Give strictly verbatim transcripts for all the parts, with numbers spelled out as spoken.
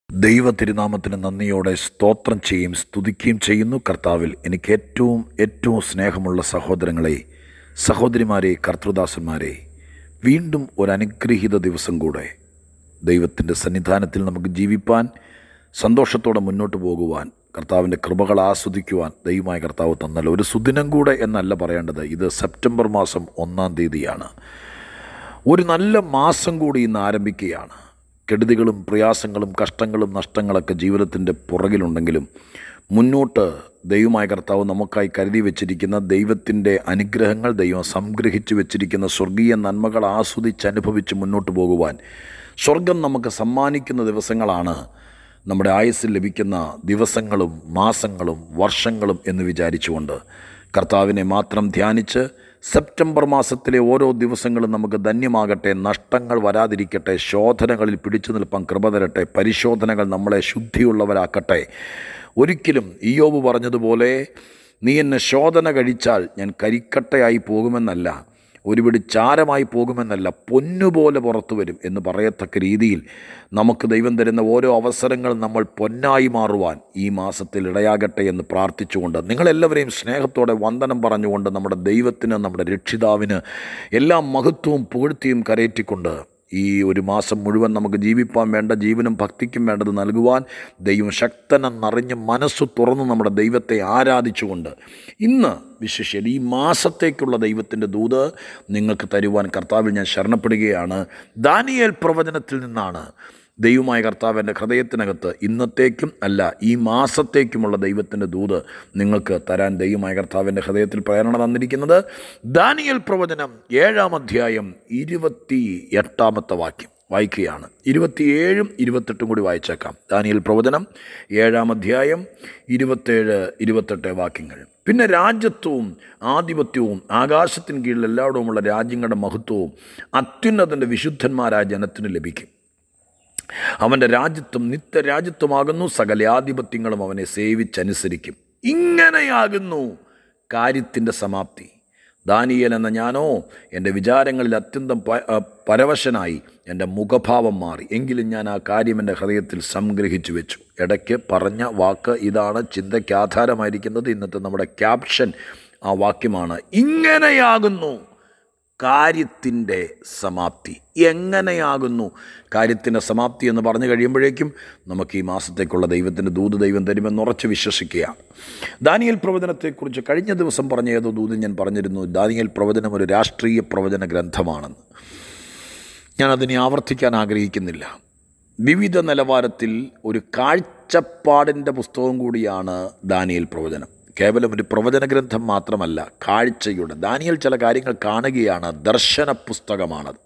ദൈവ തിരുനാമത്തിന് നന്ദിയോടെ സ്തോത്രം ചെയ്യും സ്തുതിക്കുകയും ചെയ്യുന്നു. കർത്താവിൽ എനിക്ക് ഏറ്റവും ഏറ്റവും സ്നേഹമുള്ള സഹോദരങ്ങളെ, സഹോദരിമാരെ, കർത്തൃദാസന്മാരെ, വീണ്ടും ഒരു അനുഗ്രഹീത ദിവസം കൂടെ ദൈവത്തിൻ്റെ സന്നിധാനത്തിൽ നമുക്ക് ജീവിപ്പാൻ, സന്തോഷത്തോടെ മുന്നോട്ട് പോകുവാൻ, കർത്താവിൻ്റെ കൃപകൾ ആസ്വദിക്കുവാൻ ദൈവമായ കർത്താവ് തന്നല്ലോ. ഒരു സുദിനം കൂടെ എന്നല്ല പറയേണ്ടത്, ഇത് സെപ്റ്റംബർ മാസം ഒന്നാം തീയതിയാണ്. ഒരു നല്ല മാസം കൂടി ഇന്ന് ആരംഭിക്കുകയാണ്. കെടുതികളും പ്രയാസങ്ങളും കഷ്ടങ്ങളും നഷ്ടങ്ങളൊക്കെ ജീവിതത്തിൻ്റെ പുറകിലുണ്ടെങ്കിലും മുന്നോട്ട് ദൈവമായ കർത്താവ് നമുക്കായി കരുതി വെച്ചിരിക്കുന്ന ദൈവത്തിൻ്റെ അനുഗ്രഹങ്ങൾ, ദൈവം സംഗ്രഹിച്ചു വെച്ചിരിക്കുന്ന സ്വർഗീയ നന്മകൾ ആസ്വദിച്ച് അനുഭവിച്ച് മുന്നോട്ട് പോകുവാൻ സ്വർഗം നമുക്ക് സമ്മാനിക്കുന്ന ദിവസങ്ങളാണ് നമ്മുടെ ആയുസ്സിൽ ലഭിക്കുന്ന ദിവസങ്ങളും മാസങ്ങളും വർഷങ്ങളും എന്ന് വിചാരിച്ചുകൊണ്ട് കർത്താവിനെ മാത്രം ധ്യാനിച്ച് സെപ്റ്റംബർ മാസത്തിലെ ഓരോ ദിവസങ്ങളും നമുക്ക് ധന്യമാകട്ടെ, നഷ്ടങ്ങൾ വരാതിരിക്കട്ടെ, ശോധനകളിൽ പിടിച്ചു നിൽപ്പാൻ കൃപ തരട്ടെ, പരിശോധനകൾ നമ്മളെ ശുദ്ധിയുള്ളവരാക്കട്ടെ. ഒരിക്കലും ഇയ്യോബ് പറഞ്ഞതുപോലെ നീ എന്നെ ശോധന കഴിച്ചാൽ ഞാൻ കരിക്കട്ടയായി പോകുമെന്നല്ല, ഒരുപിടി ചാരമായി പോകുമെന്നല്ല, പൊന്നുപോലെ പുറത്തു വരും എന്ന് പറയത്തക്ക രീതിയിൽ നമുക്ക് ദൈവം തരുന്ന ഓരോ അവസരങ്ങൾ നമ്മൾ പൊന്നായി മാറുവാൻ ഈ മാസത്തിൽ ഇടയാകട്ടെ എന്ന് പ്രാർത്ഥിച്ചുകൊണ്ട് നിങ്ങളെല്ലാവരെയും സ്നേഹത്തോടെ വന്ദനം പറഞ്ഞുകൊണ്ട് നമ്മുടെ ദൈവത്തിന്, നമ്മുടെ രക്ഷിതാവിന് എല്ലാ മഹത്വവും പുകഴ്ത്തിയും കരയറ്റിക്കൊണ്ട് ഈ ഒരു മാസം മുഴുവൻ നമുക്ക് ജീവിപ്പാൻ വേണ്ട ജീവനും ഭക്തിക്കും വേണ്ടത് നൽകുവാൻ ദൈവം ശക്തനെന്നറിഞ്ഞ് മനസ്സ് തുറന്ന് നമ്മുടെ ദൈവത്തെ ആരാധിച്ചുകൊണ്ട് ഇന്ന് വിശേഷിച്ച് ഈ മാസത്തേക്കുള്ള ദൈവത്തിൻ്റെ ദൂത് നിങ്ങൾക്ക് തരുവാൻ കർത്താവിൽ ഞാൻ ശരണപ്പെടുകയാണ്. ദാനിയേൽ പ്രവചനത്തിൽ നിന്നാണ് ദൈവമായ കർത്താവ് എൻ്റെ ഹൃദയത്തിനകത്ത് ഇന്നത്തേക്കും അല്ല ഈ മാസത്തേക്കുമുള്ള ദൈവത്തിൻ്റെ ദൂത് നിങ്ങൾക്ക് തരാൻ ദൈവമായ കർത്താവിൻ്റെ ഹൃദയത്തിൽ പ്രേരണ തന്നിരിക്കുന്നത്. ദാനിയേൽ പ്രവചനം ഏഴാം അധ്യായം ഇരുപത്തി എട്ടാമത്തെ വാക്യം വായിക്കുകയാണ്. ഇരുപത്തിയേഴും ഇരുപത്തെട്ടും കൂടി വായിച്ചേക്കാം. ദാനിയേൽ പ്രവചനം ഏഴാം അധ്യായം ഇരുപത്തേഴ് ഇരുപത്തെട്ട് വാക്യങ്ങൾ. പിന്നെ രാജ്യത്വവും ആധിപത്യവും ആകാശത്തിന് കീഴിൽ എല്ലായിടവുമുള്ള രാജ്യങ്ങളുടെ മഹത്വവും അത്യുന്നതൻ്റെ വിശുദ്ധന്മാരായ ജനത്തിന് ലഭിക്കും. അവൻ്റെ രാജ്യത്വം നിത്യരാജ്യത്വമാകുന്നു, സകലാധിപത്യങ്ങളും അവനെ സേവിച്ചനുസരിക്കും. ഇങ്ങനെയാകുന്നു കാര്യത്തിൻ്റെ സമാപ്തി. ദാനിയേൽ എന്ന ഞാനോ എൻ്റെ വിചാരങ്ങളിൽ അത്യന്തം പരവശനായി എൻ്റെ മുഖഭാവം മാറി. എങ്കിലും ഞാൻ ആ കാര്യം എൻ്റെ ഹൃദയത്തിൽ സംഗ്രഹിച്ചു വെച്ചു. ഇടയ്ക്ക് പറഞ്ഞ വാക്ക് ഇതാണ് ചിന്തയ്ക്ക് ആധാരമായിരിക്കുന്നത്. ഇന്നത്തെ നമ്മുടെ ക്യാപ്ഷൻ ആ വാക്യമാണ്, ഇങ്ങനെയാകുന്നു കാര്യത്തിൻ്റെ സമാപ്തി. എങ്ങനെയാകുന്നു കാര്യത്തിൻ്റെ സമാപ്തി എന്ന് പറഞ്ഞു കഴിയുമ്പോഴേക്കും നമുക്ക് ഈ മാസത്തേക്കുള്ള ദൈവത്തിൻ്റെ ദൂത് ദൈവം തരുമെന്ന് ഉറച്ച് വിശ്വസിക്കുകയാണ്. ദാനിയേൽ പ്രവചനത്തെക്കുറിച്ച് കഴിഞ്ഞ ദിവസം പറഞ്ഞ ഏതോ ദൂതിൽ ഞാൻ പറഞ്ഞിരുന്നു, ദാനിയേൽ പ്രവചനം ഒരു രാഷ്ട്രീയ പ്രവചന ഗ്രന്ഥമാണെന്ന്. ഞാനതിനെ ആവർത്തിക്കാൻ ആഗ്രഹിക്കുന്നില്ല. വിവിധ നിലവാരത്തിൽ ഒരു കാഴ്ചപ്പാടിൻ്റെ പുസ്തകം കൂടിയാണ് ദാനിയേൽ പ്രവചനം. കേവലം ഒരു പ്രവചന ഗ്രന്ഥം മാത്രമല്ല, കാഴ്ചയുടെ ദാനിയേൽ ചില കാര്യങ്ങൾ കാണുകയാണ്. ദർശന പുസ്തകമാണത്.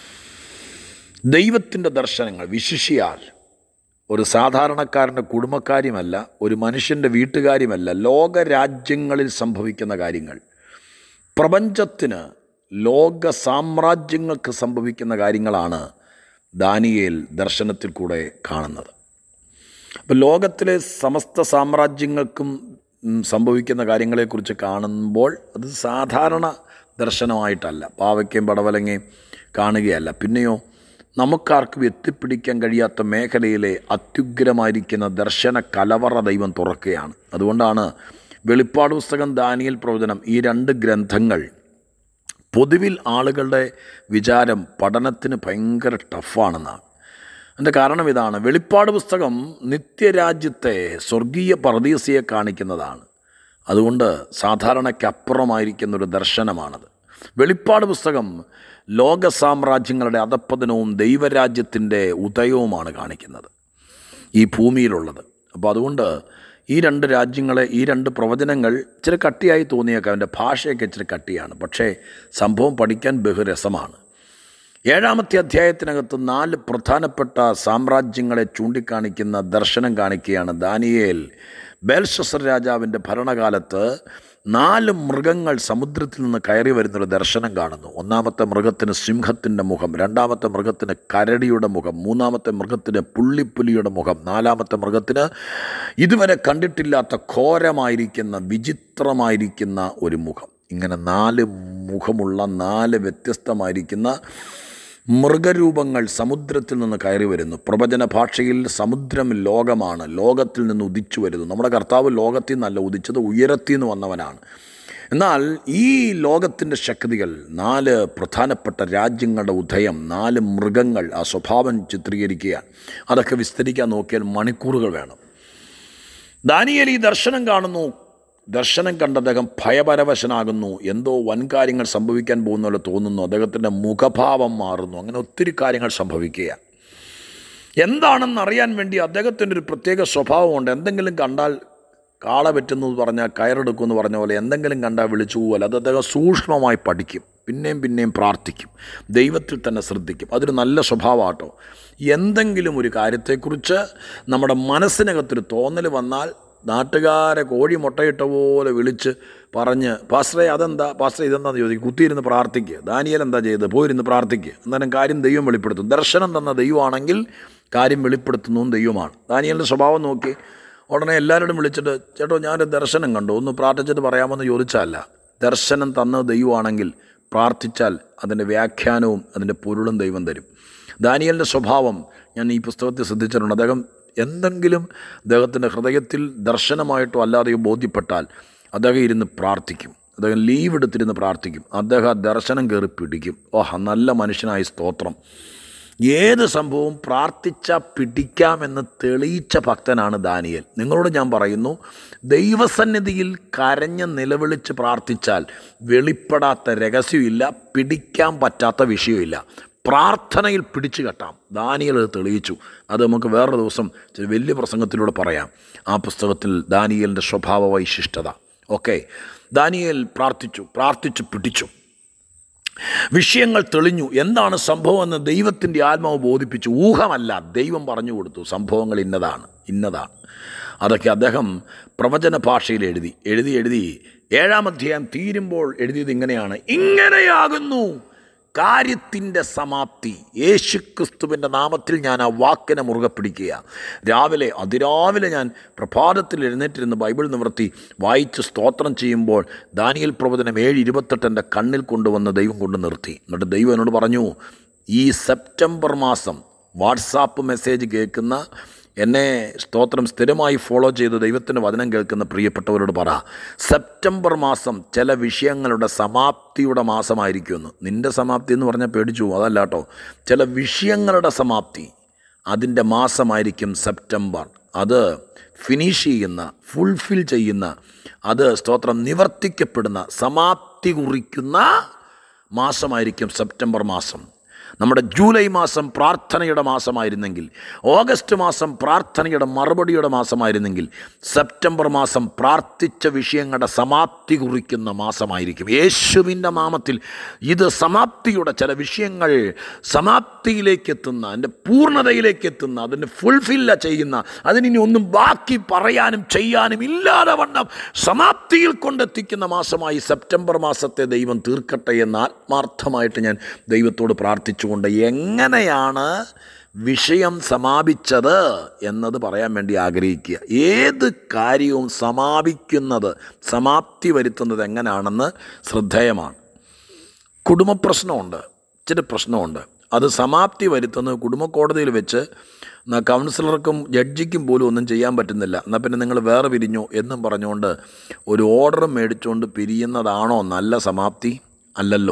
ദൈവത്തിൻ്റെ ദർശനങ്ങൾ വിശിഷ്യാൽ ഒരു സാധാരണക്കാരൻ്റെ കുടുംബക്കാര്യമല്ല, ഒരു മനുഷ്യൻ്റെ വീട്ടുകാര്യമല്ല, ലോകരാജ്യങ്ങളിൽ സംഭവിക്കുന്ന കാര്യങ്ങൾ, പ്രപഞ്ചത്തിന് ലോക സാമ്രാജ്യങ്ങൾക്ക് സംഭവിക്കുന്ന കാര്യങ്ങളാണ് ദാനിയേൽ ദർശനത്തിൽ കൂടെ കാണുന്നത്. അപ്പോൾ ലോകത്തിലെ സമസ്ത സാമ്രാജ്യങ്ങൾക്കും സംഭവിക്കുന്ന കാര്യങ്ങളെക്കുറിച്ച് കാണുമ്പോൾ അത് സാധാരണ ദർശനമായിട്ടല്ല, പാവയ്ക്കയും പടവലങ്ങയും കാണുകയല്ല. പിന്നെയോ നമുക്കാർക്കും എത്തിപ്പിടിക്കാൻ കഴിയാത്ത മേഖലയിലെ അത്യുഗ്രമായിരിക്കുന്ന ദർശന കലവറ ദൈവം തുറക്കുകയാണ്. അതുകൊണ്ടാണ് വെളിപ്പാട് പുസ്തകം, ദാനിയേൽ പ്രവചനം, ഈ രണ്ട് ഗ്രന്ഥങ്ങൾ പൊതുവിൽ ആളുകളുടെ വിചാരം പഠനത്തിന് ഭയങ്കര ടഫാണെന്നാണ്. അതിൻ്റെ കാരണം ഇതാണ്, വെളിപ്പാട് പുസ്തകം നിത്യരാജ്യത്തെ സ്വർഗീയ പർദീസയെ കാണിക്കുന്നതാണ്. അതുകൊണ്ട് സാധാരണയ്ക്കപ്പുറമായിരിക്കുന്നൊരു ദർശനമാണത്. വെളിപ്പാട് പുസ്തകം ലോക സാമ്രാജ്യങ്ങളുടെ അധപ്പതനവും ദൈവരാജ്യത്തിൻ്റെ ഉദയവുമാണ് കാണിക്കുന്നത് ഈ ഭൂമിയിലുള്ളത്. അപ്പോൾ അതുകൊണ്ട് ഈ രണ്ട് രാജ്യങ്ങളെ, ഈ രണ്ട് പ്രവചനങ്ങൾ ഇച്ചിരി കട്ടിയായി തോന്നിയേക്കാം, അതിൻ്റെ ഭാഷയൊക്കെ ഇച്ചിരി കട്ടിയാണ്, പക്ഷേ സംഭവം പഠിക്കാൻ ബഹുരസമാണ്. ഏഴാമത്തെ അധ്യായത്തിനകത്ത് നാല് പ്രധാനപ്പെട്ട സാമ്രാജ്യങ്ങളെ ചൂണ്ടിക്കാണിക്കുന്ന ദർശനം കാണിക്കുകയാണ് ദാനിയേൽ. ബേൽഷസ്സർ രാജാവിൻ്റെ ഭരണകാലത്ത് നാല് മൃഗങ്ങൾ സമുദ്രത്തിൽ നിന്ന് കയറി വരുന്നൊരു ദർശനം കാണുന്നു. ഒന്നാമത്തെ മൃഗത്തിന് സിംഹത്തിൻ്റെ മുഖം, രണ്ടാമത്തെ മൃഗത്തിന് കരടിയുടെ മുഖം, മൂന്നാമത്തെ മൃഗത്തിന് പുള്ളിപ്പുലിയുടെ മുഖം, നാലാമത്തെ മൃഗത്തിന് ഇതുവരെ കണ്ടിട്ടില്ലാത്ത ഘോരമായിരിക്കുന്ന വിചിത്രമായിരിക്കുന്ന ഒരു മുഖം. ഇങ്ങനെ നാല് മുഖമുള്ള നാല് വ്യത്യസ്തമായിരിക്കുന്ന മൃഗരൂപങ്ങൾ സമുദ്രത്തിൽ നിന്ന് കയറി വരുന്നു. പ്രവചന ഭാഷയിൽ സമുദ്രം ലോകമാണ്, ലോകത്തിൽ നിന്ന് ഉദിച്ചു വരുന്നു. നമ്മുടെ കർത്താവ് ലോകത്തിൽ നിന്നല്ല ഉദിച്ചത്, ഉയരത്തിൽ നിന്ന് വന്നവനാണ്. എന്നാൽ ഈ ലോകത്തിൻ്റെ ശക്തികൾ, നാല് പ്രധാനപ്പെട്ട രാജ്യങ്ങളുടെ ഉദയം, നാല് മൃഗങ്ങൾ, ആ സ്വഭാവം ചിത്രീകരിക്കുക, അതൊക്കെ വിസ്തരിക്കാൻ നോക്കിയാൽ മണിക്കൂറുകൾ വേണം. ദാനിയേൽ ഈ ദർശനം കാണുന്നു. ദർശനം കണ്ട അദ്ദേഹം ഭയപരവശനാകുന്നു. എന്തോ വൻകാര്യങ്ങൾ സംഭവിക്കാൻ പോകുന്ന പോലെ തോന്നുന്നു. അദ്ദേഹത്തിൻ്റെ മുഖഭാവം മാറുന്നു. അങ്ങനെ ഒത്തിരി കാര്യങ്ങൾ സംഭവിക്കുക. എന്താണെന്ന് അറിയാൻ വേണ്ടി അദ്ദേഹത്തിൻ്റെ ഒരു പ്രത്യേക സ്വഭാവമുണ്ട്. എന്തെങ്കിലും കണ്ടാൽ കാള പറ്റുന്നു പറഞ്ഞാൽ കയറെടുക്കുമെന്ന് പറഞ്ഞ പോലെ എന്തെങ്കിലും കണ്ടാൽ വിളിച്ചു പോകല്ല. അത് അദ്ദേഹം സൂക്ഷ്മമായി പഠിക്കും, പിന്നെയും പിന്നെയും പ്രാർത്ഥിക്കും, ദൈവത്തിൽ തന്നെ ശ്രദ്ധിക്കും. അതൊരു നല്ല സ്വഭാവമാട്ടോ. എന്തെങ്കിലും ഒരു കാര്യത്തെക്കുറിച്ച് നമ്മുടെ മനസ്സിനകത്തൊരു തോന്നൽ വന്നാൽ നാട്ടുകാരെ കോഴി മുട്ടയിട്ട പോലെ വിളിച്ച് പറഞ്ഞ് പാസ്റ്ററെ അതെന്താ, പാസ്റ്ററെ ഇതെന്താന്ന് ചോദിക്കും. കുത്തിയിരുന്ന് പ്രാർത്ഥിക്കുക. ദാനിയേൽ എന്താ ചെയ്തത്? പോയിരുന്ന് പ്രാർത്ഥിക്കുക. എന്നാലും കാര്യം ദൈവം വെളിപ്പെടുത്തും. ദർശനം തന്ന ദൈവമാണെങ്കിൽ കാര്യം വെളിപ്പെടുത്തുന്നതും ദൈവമാണ്. ദാനിയേലിൻ്റെ സ്വഭാവം നോക്കി ഉടനെ എല്ലാവരോടും വിളിച്ചിട്ട് ചേട്ടോ ഞാനൊരു ദർശനം കണ്ടു, ഒന്ന് പ്രാർത്ഥിച്ചിട്ട് പറയാമെന്ന് ചോദിച്ചല്ല. ദർശനം തന്ന ദൈവമാണെങ്കിൽ പ്രാർത്ഥിച്ചാൽ അതിൻ്റെ വ്യാഖ്യാനവും അതിൻ്റെ പൊരുളും ദൈവം തരും. ദാനിയേലിൻ്റെ സ്വഭാവം ഞാൻ ഈ പുസ്തകത്തിൽ ശ്രദ്ധിച്ചിട്ടുണ്ട്. അദ്ദേഹം എന്തെങ്കിലും അദ്ദേഹത്തിൻ്റെ ഹൃദയത്തിൽ ദർശനമായിട്ടോ അല്ലാതെയോ ബോധ്യപ്പെട്ടാൽ അദ്ദേഹം ഇരുന്ന് പ്രാർത്ഥിക്കും. അദ്ദേഹം ലീവ് എടുത്തിരുന്ന് പ്രാർത്ഥിക്കും. അദ്ദേഹം ആ ദർശനം കയറി പിടിക്കും. ഓഹ്, നല്ല മനുഷ്യനായി സ്തോത്രം. ഏത് സംഭവവും പ്രാർത്ഥിച്ചാൽ പിടിക്കാമെന്ന് തെളിയിച്ച ഭക്തനാണ് ദാനിയേൽ. നിങ്ങളോട് ഞാൻ പറയുന്നു, ദൈവസന്നിധിയിൽ കരഞ്ഞ് നിലവിളിച്ച് പ്രാർത്ഥിച്ചാൽ വെളിപ്പെടാത്ത രഹസ്യമില്ല, പിടിക്കാൻ പറ്റാത്ത വിഷയമില്ല. പ്രാർത്ഥനയിൽ പിടിച്ചു കെട്ടാം. ദാനിയേൽ അത് തെളിയിച്ചു. അത് നമുക്ക് വേറൊരു ദിവസം വലിയ പ്രസംഗത്തിലൂടെ പറയാം. ആ പുസ്തകത്തിൽ ദാനിയേലിൻ്റെ സ്വഭാവ വൈശിഷ്ട്യത. ഓക്കെ, ദാനിയേൽ പ്രാർത്ഥിച്ചു, പ്രാർത്ഥിച്ച് പിടിച്ചു. വിഷയങ്ങൾ തെളിഞ്ഞു. എന്താണ് സംഭവമെന്ന് ദൈവത്തിൻ്റെ ആത്മാവ് ബോധിപ്പിച്ചു. ഊഹമല്ല, ദൈവം പറഞ്ഞു കൊടുത്തു. സംഭവങ്ങൾ ഇന്നതാണ് ഇന്നതാണ് അതൊക്കെ അദ്ദേഹം പ്രവചന ഭാഷയിൽ എഴുതി എഴുതി എഴുതി ഏഴാം അധ്യായം തീരുമ്പോൾ എഴുതിയത് ഇങ്ങനെയാണ്: ഇങ്ങനെയാകുന്നു കാര്യത്തിൻ്റെ സമാപ്തി. യേശുക്രിസ്തുവിൻ്റെ നാമത്തിൽ ഞാൻ ആ വാക്കിനെ മുറുകെ പിടിക്കുക. രാവിലെ അതിരാവിലെ ഞാൻ പ്രഭാതത്തിൽ എഴുന്നേറ്റിരുന്ന് ബൈബിൾ നിവർത്തി വായിച്ച് സ്തോത്രം ചെയ്യുമ്പോൾ ദാനിയേൽ പ്രവചനം ഏഴ് ഇരുപത്തെട്ട് എൻ്റെ കണ്ണിൽ കൊണ്ടുവന്ന് ദൈവം കൊണ്ട് നിർത്തി. എന്നിട്ട് ദൈവം എന്നോട് പറഞ്ഞു, ഈ സെപ്റ്റംബർ മാസം വാട്സാപ്പ് മെസ്സേജ് കേൾക്കുന്ന, എന്നെ സ്തോത്രം സ്ഥിരമായി ഫോളോ ചെയ്ത് ദൈവത്തിൻ്റെ വചനം കേൾക്കുന്ന പ്രിയപ്പെട്ടവരോട് പറ, സെപ്റ്റംബർ മാസം ചില വിഷയങ്ങളുടെ സമാപ്തിയുടെ മാസമായിരിക്കുമെന്ന്. നിൻ്റെ സമാപ്തി എന്ന് പറഞ്ഞാൽ പേടിച്ചു പോകും, അതല്ല കേട്ടോ. ചില വിഷയങ്ങളുടെ സമാപ്തി, അതിൻ്റെ മാസമായിരിക്കും സെപ്റ്റംബർ. അത് ഫിനിഷ് ചെയ്യുന്ന, ഫുൾഫിൽ ചെയ്യുന്ന, അത് സ്തോത്രം നിവർത്തിക്കപ്പെടുന്ന, സമാപ്തി കുറിക്കുന്ന മാസമായിരിക്കും സെപ്റ്റംബർ മാസം. നമ്മുടെ ജൂലൈ മാസം പ്രാർത്ഥനയുടെ മാസമായിരുന്നെങ്കിൽ, ഓഗസ്റ്റ് മാസം പ്രാർത്ഥനയുടെ മറുപടിയുടെ മാസമായിരുന്നെങ്കിൽ, സെപ്റ്റംബർ മാസം പ്രാർത്ഥിച്ച വിഷയങ്ങളുടെ സമാപ്തി കുറിക്കുന്ന മാസമായിരിക്കും. യേശുവിൻ്റെ നാമത്തിൽ ഇത് സമാപ്തിയുടെ, ചില വിഷയങ്ങൾ സമാപ്തിയിലേക്ക് എത്തുന്ന, അതിൻ്റെ പൂർണ്ണതയിലേക്ക് എത്തുന്ന, അതിൻ്റെ ഫുൾഫില്ല ചെയ്യുന്ന, അതിനി ഒന്നും ബാക്കി പറയാനും ചെയ്യാനും ഇല്ലാതെ വണ്ണം സമാപ്തിയിൽ കൊണ്ടെത്തിക്കുന്ന മാസമായി സെപ്റ്റംബർ മാസത്തെ ദൈവം തീർക്കട്ടെ എന്ന് ആത്മാർത്ഥമായിട്ട് ഞാൻ ദൈവത്തോട് പ്രാർത്ഥിച്ചു കൊണ്ട് എങ്ങനെയാണ് വിഷയം സമാപിച്ചത് എന്നത് പറയാൻ വേണ്ടി ആഗ്രഹിക്കുക. ഏത് കാര്യവും സമാപിക്കുന്നത്, സമാപ്തി വരുത്തുന്നത് എങ്ങനെയാണെന്ന് ശ്രദ്ധേയമാണ്. കുടുംബ പ്രശ്നമുണ്ട്, ഇച്ചിരി പ്രശ്നമുണ്ട്. അത് സമാപ്തി വരുത്തുന്നത് കുടുംബ കോടതിയിൽ വെച്ച് കൗൺസിലർക്കും ജഡ്ജിക്കും പോലും ഒന്നും ചെയ്യാൻ പറ്റുന്നില്ല. എന്നാൽ പിന്നെ നിങ്ങൾ വേറെ പിരിഞ്ഞോ എന്നും പറഞ്ഞുകൊണ്ട് ഒരു ഓർഡർ മേടിച്ചുകൊണ്ട് പിരിയുന്നതാണോ നല്ല സമാപ്തി? അല്ലല്ലോ.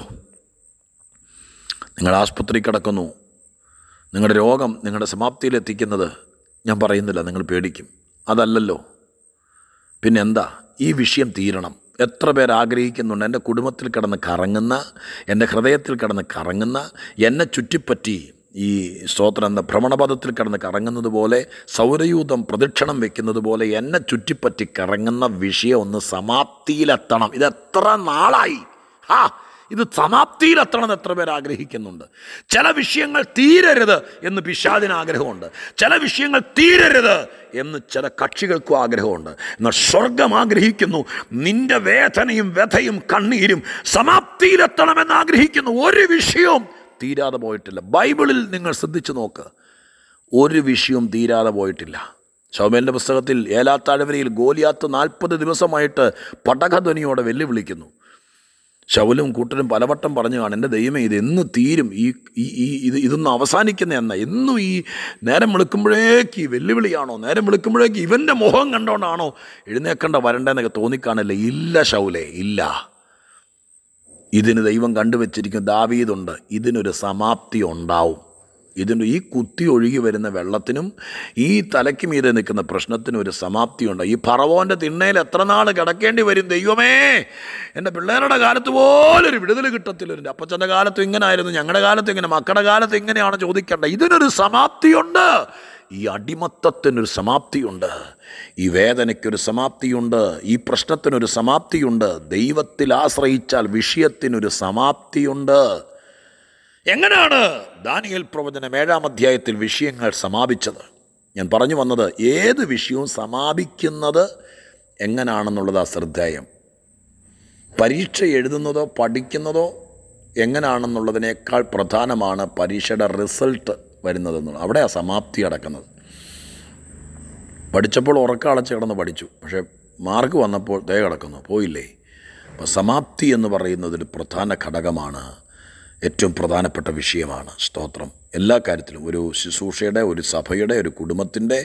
നിങ്ങൾ ആശുപത്രി കിടക്കുന്നു, നിങ്ങളുടെ രോഗം നിങ്ങളുടെ സമാപ്തിയിലെത്തിക്കുന്നത് ഞാൻ പറയുന്നില്ല, നിങ്ങൾ പേടിക്കും, അതല്ലല്ലോ. പിന്നെന്താ? ഈ വിഷയം തീരണം. എത്ര പേർ ആഗ്രഹിക്കുന്നുണ്ട് എൻ്റെ കുടുംബത്തിൽ കിടന്ന് കറങ്ങുന്ന, എൻ്റെ ഹൃദയത്തിൽ കിടന്ന് കറങ്ങുന്ന, എന്നെ ചുറ്റിപ്പറ്റി ഈ സ്തോത്രം എന്ന ഭ്രമണപഥത്തിൽ കിടന്ന് കറങ്ങുന്നത് പോലെ, സൗരയൂഥം പ്രദക്ഷിണം വെക്കുന്നത് പോലെ എന്നെ ചുറ്റിപ്പറ്റി കറങ്ങുന്ന വിഷയം ഒന്ന് സമാപ്തിയിലെത്തണം. ഇതെത്ര നാളായി? ഹാ, ഇത് സമാപ്തിയിലെത്തണമെന്ന് എത്ര പേർ ആഗ്രഹിക്കുന്നുണ്ട്. ചില വിഷയങ്ങൾ തീരരുത് എന്ന് പിശാചിന് ആഗ്രഹമുണ്ട്. ചില വിഷയങ്ങൾ തീരരുത് എന്ന് ചില കക്ഷികൾക്കും ആഗ്രഹമുണ്ട്. എന്നാൽ സ്വർഗം ആഗ്രഹിക്കുന്നു നിന്റെ വേദനയും വ്യഥയും കണ്ണീരും സമാപ്തിയിലെത്തണമെന്ന് ആഗ്രഹിക്കുന്നു. ഒരു വിഷയവും തീരാതെ പോയിട്ടില്ല. ബൈബിളിൽ നിങ്ങൾ ശ്രദ്ധിച്ചു നോക്ക്, ഒരു വിഷയവും തീരാതെ പോയിട്ടില്ല. ശമൂവേലിൻ്റെ പുസ്തകത്തിൽ ഏലാത്താഴ്വരയിൽ ഗോലിയാത്ത് നാൽപ്പത് ദിവസമായിട്ട് പടകധ്വനിയോടെ വെല്ലുവിളിക്കുന്നു. ശൗലും കൂട്ടരും പലവട്ടം പറഞ്ഞു കാണും, എൻ്റെ ദൈവമേ ഇത് എന്ന് തീരും, ഈ ഈ ഇത് ഇതൊന്നും അവസാനിക്കുന്ന എന്നാ, എന്നും ഈ നേരം വെളുക്കുമ്പോഴേക്ക് ഈ വെല്ലുവിളിയാണോ, നേരം വെളുക്കുമ്പോഴേക്ക് ഇവൻ്റെ മുഖം കണ്ടോണ്ടാണോ എഴുന്നേക്കണ്ട വരണ്ടെന്നൊക്കെ തോന്നിക്കാണല്ലേ? ഇല്ല ശൗലേ, ഇല്ല. ഇതിന് ദൈവം കണ്ടുവച്ചിരിക്കും, ദാവീദുണ്ട്, ഇതിനൊരു സമാപ്തി ഉണ്ടാവും. ഇതിന് ഈ കുത്തി ഒഴുകി വരുന്ന വെള്ളത്തിനും ഈ തലയ്ക്ക് മീതെ നിൽക്കുന്ന പ്രശ്നത്തിനും ഒരു സമാപ്തിയുണ്ട്. ഈ ഫറവോൻ്റെ തിണ്ണയിൽ എത്ര നാൾ കിടക്കേണ്ടി വരും? ദൈവമേ, എൻ്റെ പിള്ളേരുടെ കാലത്ത് പോലൊരു വിടുതൽ കിട്ടത്തില്ല. എൻ്റെ അപ്പച്ചൻ്റെ കാലത്തും ഇങ്ങനെ ആയിരുന്നു, ഞങ്ങളുടെ കാലത്തും ഇങ്ങനെ, മക്കളുടെ കാലത്ത് ഇങ്ങനെയാണ് ചോദിക്കേണ്ടത്. ഇതിനൊരു സമാപ്തിയുണ്ട്. ഈ അടിമത്തത്തിനൊരു സമാപ്തിയുണ്ട്, ഈ വേദനയ്ക്കൊരു സമാപ്തിയുണ്ട്, ഈ പ്രശ്നത്തിനൊരു സമാപ്തിയുണ്ട്. ദൈവത്തിൽ ആശ്രയിച്ചാൽ വിഷയത്തിനൊരു സമാപ്തിയുണ്ട്. എങ്ങനെയാണ് ദാനിയേൽ പ്രവചനം ഏഴാം അധ്യായത്തിൽ വിഷയങ്ങൾ സമാപിച്ചത്? ഞാൻ പറഞ്ഞു വന്നത്, ഏത് വിഷയവും സമാപിക്കുന്നത് എങ്ങനെയാണെന്നുള്ളതാ ശ്രദ്ധേയം. പരീക്ഷ എഴുതുന്നതോ പഠിക്കുന്നതോ എങ്ങനെയാണെന്നുള്ളതിനേക്കാൾ പ്രധാനമാണ് പരീക്ഷയുടെ റിസൾട്ട് വരുന്നതെന്നുള്ളത്. അവിടെയാണ് സമാപ്തി കിടക്കുന്നത്. പഠിച്ചപ്പോൾ ഉറക്കളച്ച് കിടന്ന് പഠിച്ചു, പക്ഷേ മാർക്ക് വന്നപ്പോൾ ദയ കിടക്കുന്നു, പോയില്ലേ? അപ്പോൾ സമാപ്തി എന്ന് പറയുന്നതൊരു പ്രധാന ഘടകമാണ്, ഏറ്റവും പ്രധാനപ്പെട്ട വിഷയമാണ്. സ്തോത്രം. എല്ലാ കാര്യത്തിലും, ഒരു ശുശ്രൂഷയുടെ, ഒരു സഭയുടെ, ഒരു കുടുംബത്തിൻ്റെ,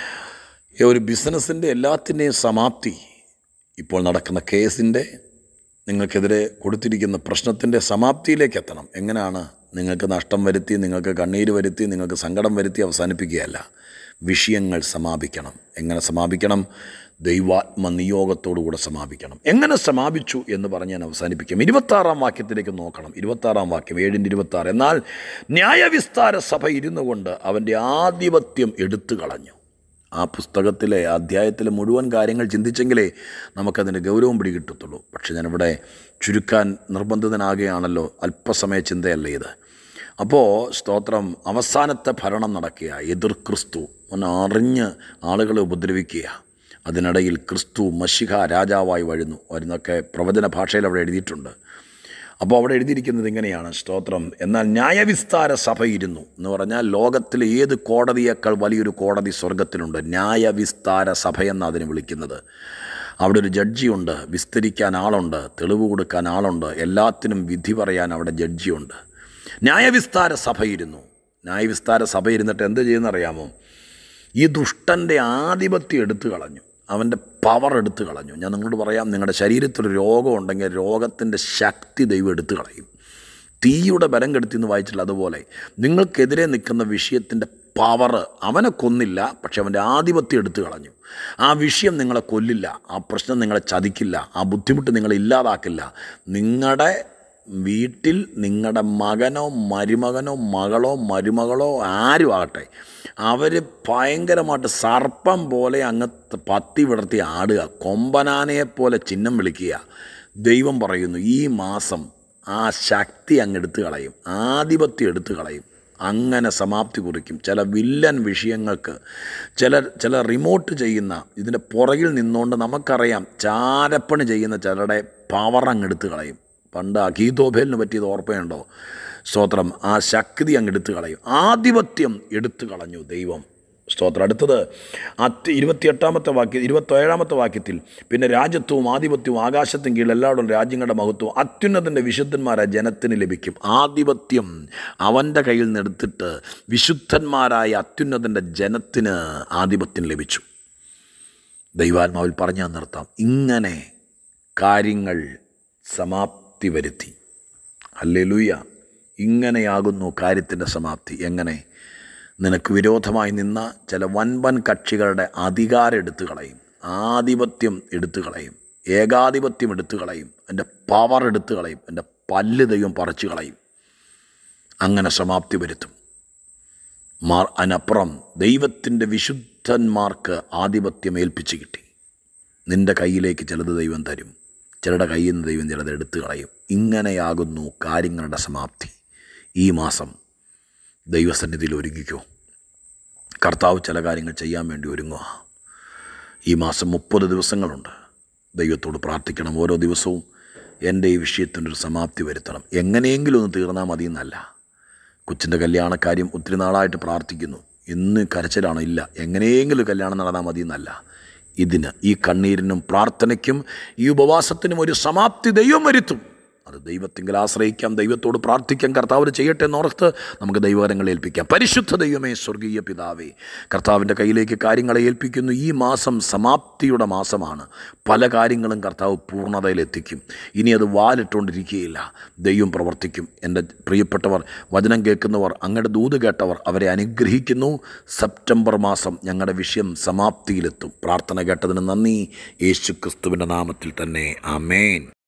ഒരു ബിസിനസ്സിൻ്റെ, എല്ലാത്തിൻ്റെയും സമാപ്തി. ഇപ്പോൾ നടക്കുന്ന കേസിൻ്റെ, നിങ്ങൾക്കെതിരെ കൊടുത്തിരിക്കുന്ന പ്രശ്നത്തിൻ്റെ സമാപ്തിയിലേക്ക് എത്തണം. എങ്ങനെയാണ്? നിങ്ങൾക്ക് നഷ്ടം വരുത്തി, നിങ്ങൾക്ക് കണ്ണീര് വരുത്തി, നിങ്ങൾക്ക് സങ്കടം വരുത്തി അവസാനിപ്പിക്കുകയല്ല. വിഷയങ്ങൾ സമാപിക്കണം. എങ്ങനെ സമാപിക്കണം? ദൈവാത്മ നിയോഗത്തോടുകൂടെ സമാപിക്കണം. എങ്ങനെ സമാപിച്ചു എന്ന് പറഞ്ഞ് ഞാൻ അവസാനിപ്പിക്കാം. ഇരുപത്താറാം വാക്യത്തിലേക്ക് നോക്കണം. ഇരുപത്താറാം വാക്യം, ഏഴിൻ്റെ ഇരുപത്താറ്. എന്നാൽ ന്യായവിസ്താര സഭ ഇരുന്നു കൊണ്ട് അവൻ്റെ ആധിപത്യം എടുത്തു കളഞ്ഞു. ആ പുസ്തകത്തിലെ അധ്യായത്തിലെ മുഴുവൻ കാര്യങ്ങൾ ചിന്തിച്ചെങ്കിലേ നമുക്കതിൻ്റെ ഗൗരവം പിടികിട്ടത്തുള്ളൂ. പക്ഷെ ഞാനിവിടെ ചുരുക്കാൻ നിർബന്ധിതനാകുകയാണല്ലോ, അല്പസമയ ചിന്തയല്ലേ ഇത്. അപ്പോൾ സ്തോത്രം, അവസാനത്തെ ഭരണം നടക്കുക, എതിർ ക്രിസ്തു ഒന്ന് അറിഞ്ഞ് ആളുകളെ ഉപദ്രവിക്കുക. അതിനിടയിൽ ക്രിസ്തു മശിഹ രാജാവായി വരുന്നു വരുന്നൊക്കെ പ്രവചന ഭാഷയിൽ അവിടെ എഴുതിയിട്ടുണ്ട്. അപ്പോൾ അവിടെ എഴുതിയിരിക്കുന്നത് ഇങ്ങനെയാണ്, സ്തോത്രം. എന്നാൽ ന്യായവിസ്താര സഭ ഇരുന്നു എന്ന് പറഞ്ഞാൽ ലോകത്തിലെ ഏത് കോടതിയേക്കാൾ വലിയൊരു കോടതി സ്വർഗത്തിലുണ്ട്. ന്യായവിസ്താര സഭയെന്നാണ് അതിനെ വിളിക്കുന്നത്. അവിടെ ഒരു ജഡ്ജിയുണ്ട്, വിസ്തരിക്കാൻ ആളുണ്ട്, തെളിവ് കൊടുക്കാൻ ആളുണ്ട്, എല്ലാത്തിനും വിധി പറയാൻ അവിടെ ജഡ്ജിയുണ്ട്. ന്യായവിസ്താര സഭ ഇരുന്നു. ന്യായവിസ്താര സഭ ഇരുന്നിട്ട് എന്ത് ചെയ്യുന്നറിയാമോ? ഈ ദുഷ്ടൻ്റെ ആധിപത്യം എടുത്തു കളഞ്ഞു, അവൻ്റെ പവർ എടുത്തു കളഞ്ഞു. ഞാൻ നിങ്ങളോട് പറയാം, നിങ്ങളുടെ ശരീരത്തിൽ രോഗം ഉണ്ടെങ്കിൽ രോഗത്തിൻ്റെ ശക്തി ദൈവം എടുത്തു കളയും. തീയുടെ ബലം കെടുത്തി എന്ന് വായിച്ചില്ല, അതുപോലെ നിങ്ങൾക്കെതിരെ നിൽക്കുന്ന വിഷയത്തിൻ്റെ പവർ അവനെ കൊന്നില്ല, പക്ഷെ അവൻ്റെ ആധിപത്യം എടുത്തു കളഞ്ഞു. ആ വിഷയം നിങ്ങളെ കൊല്ലില്ല, ആ പ്രശ്നം നിങ്ങളെ ചതിക്കില്ല, ആ ബുദ്ധിമുട്ട് നിങ്ങളെ ഇല്ലാതാക്കില്ല. നിങ്ങളുടെ വീട്ടിൽ നിങ്ങളുടെ മകനോ മരുമകനോ മകളോ മരുമകളോ ആരും ആകട്ടെ, അവർ ഭയങ്കരമായിട്ട് സർപ്പം പോലെ അങ്ങ് പത്തി വിടർത്തി ആടുക, കൊമ്പനാനയെപ്പോലെ ചിഹ്നം വിളിക്കുക. ദൈവം പറയുന്നു, ഈ മാസം ആ ശക്തി അങ്ങ് എടുത്തു കളയും, ആധിപത്യം എടുത്തു കളയും. അങ്ങനെ സമാപ്തി കുറിക്കും. ചില വില്ലൻ വിഷയങ്ങൾക്ക്, ചില ചില റിമോട്ട് ചെയ്യുന്ന, ഇതിൻ്റെ പുറകിൽ നിന്നുകൊണ്ട് നമുക്കറിയാം ചാരപ്പണി ചെയ്യുന്ന ചിലരുടെ പവർ അങ്ങ് എടുത്തു കളയും. പണ്ട് അഗീതോബേലിന് പറ്റിയത് ഓർമ്മയുണ്ടോ? സ്തോത്രം. ആ ശക്തി അങ്ങ് എടുത്തു കളയും, ആധിപത്യം എടുത്തു കളഞ്ഞു ദൈവം. സ്തോത്രം. അടുത്തത് അത്ത് ഇരുപത്തിയെട്ടാമത്തെ വാക്യം ഇരുപത്തേഴാമത്തെ വാക്യത്തിൽ, പിന്നെ രാജ്യത്വവും ആധിപത്യവും ആകാശത്തിന് കീഴിൽ എല്ലാവരും രാജ്യങ്ങളുടെ മഹത്വവും അത്യുന്നതൻ്റെ വിശുദ്ധന്മാരായ ജനത്തിന് ലഭിക്കും. ആധിപത്യം അവൻ്റെ കയ്യിൽ നിന്ന് എടുത്തിട്ട് വിശുദ്ധന്മാരായ അത്യുന്നതൻ്റെ ജനത്തിന് ആധിപത്യം ലഭിച്ചു. ദൈവാത്മാവിൽ പറഞ്ഞു നിർത്താം. ഇങ്ങനെ കാര്യങ്ങൾ സമാപ്തി വരുത്തി. ഹല്ലേലൂയ. ഇങ്ങനെയാകുന്നു കാര്യത്തിൻ്റെ സമാപ്തി. എങ്ങനെ? നിനക്ക് വിരോധമായി നിന്ന ചില വൻപൻ കക്ഷികളുടെ അധികാരം എടുത്തു കളയും, ആധിപത്യം എടുത്തു കളയും, ഏകാധിപത്യം എടുത്തു കളയും, എൻ്റെ പവർ എടുത്തു കളയും, എൻ്റെ പല്ല് ദൈവം പറിച്ചു കളയും. അങ്ങനെ സമാപ്തി വരുത്തും. മാർ അതിനപ്പുറം ദൈവത്തിൻ്റെ വിശുദ്ധന്മാർക്ക് ആധിപത്യം ഏൽപ്പിച്ച് കിട്ടി. നിൻ്റെ കയ്യിലേക്ക് ചിലത് ദൈവം തരും, ചിലരുടെ കയ്യിൽ നിന്ന് ദൈവം ചിലത് എടുത്തു കളയും. ഇങ്ങനെയാകുന്നു കാര്യങ്ങളുടെ സമാപ്തി. ഈ മാസം ദൈവസന്നിധിയിൽ ഒരുങ്ങിക്കോ. കർത്താവ് ചില കാര്യങ്ങൾ ചെയ്യാൻ വേണ്ടി ഒരുങ്ങുക. ഈ മാസം മുപ്പത് ദിവസങ്ങളുണ്ട്. ദൈവത്തോട് പ്രാർത്ഥിക്കണം, ഓരോ ദിവസവും എൻ്റെ ഈ വിഷയത്തിനൊരു സമാപ്തി വരുത്തണം. എങ്ങനെയെങ്കിലും ഒന്ന് തീർന്നാൽ മതി എന്നല്ല. കൊച്ചിൻ്റെ കല്യാണക്കാര്യം ഒത്തിരി നാളായിട്ട് പ്രാർത്ഥിക്കുന്നു, ഇന്ന് കരച്ചിലാണോ? ഇല്ല. എങ്ങനെയെങ്കിലും കല്യാണം നടന്നാൽ മതി എന്നല്ല. ഇതിന്, ഈ കണ്ണീരിനും പ്രാർത്ഥനയ്ക്കും ഈ ഉപവാസത്തിനും ഒരു സമാപ്തി ദൈവം വരുത്തും. അത് ദൈവത്തിങ്കിൽ ആശ്രയിക്കാം, ദൈവത്തോട് പ്രാർത്ഥിക്കാം. കർത്താവ് ചെയ്യട്ടെ എന്നോർത്ത് നമുക്ക് ദൈവകരങ്ങളെ ഏൽപ്പിക്കാം. പരിശുദ്ധ ദൈവമേ, സ്വർഗീയ പിതാവേ, കർത്താവിൻ്റെ കയ്യിലേക്ക് കാര്യങ്ങളെ ഏൽപ്പിക്കുന്നു. ഈ മാസം സമാപ്തിയുടെ മാസമാണ്. പല കാര്യങ്ങളും കർത്താവ് പൂർണ്ണതയിലെത്തിക്കും. ഇനി അത് വാലിട്ടുകൊണ്ടിരിക്കുകയില്ല. ദൈവം പ്രവർത്തിക്കും. എൻ്റെ പ്രിയപ്പെട്ടവർ, വചനം കേൾക്കുന്നവർ, അങ്ങയുടെ ദൂത് കേട്ടവർ, അവരെ അനുഗ്രഹിക്കുന്നു. സെപ്റ്റംബർ മാസം ഞങ്ങളുടെ വിഷയം സമാപ്തിയിലെത്തും. പ്രാർത്ഥന കേട്ടതിന് നന്ദി. യേശു ക്രിസ്തുവിൻ്റെ നാമത്തിൽ തന്നെ. ആമേൻ.